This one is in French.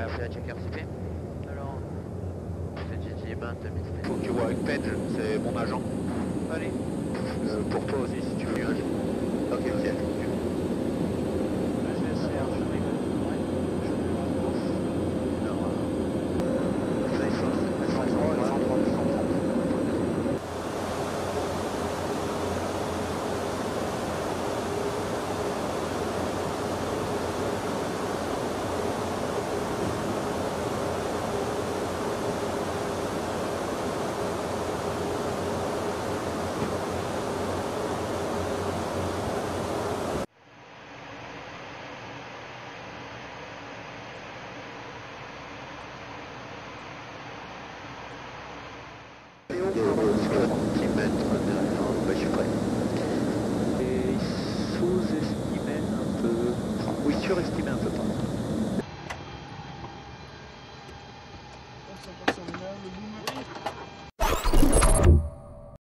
C'est à checker CP. Alors, C'est Gigi 20 2000. Faut que tu vois avec Page, c'est mon agent. allez. Pour toi aussi si tu veux. Ok, ok. Je vais essayer, je rigole. Ouais, je vais voir. Je suis prêt. Et sous-estimé un peu. Oui, surestimé un peu, pardon.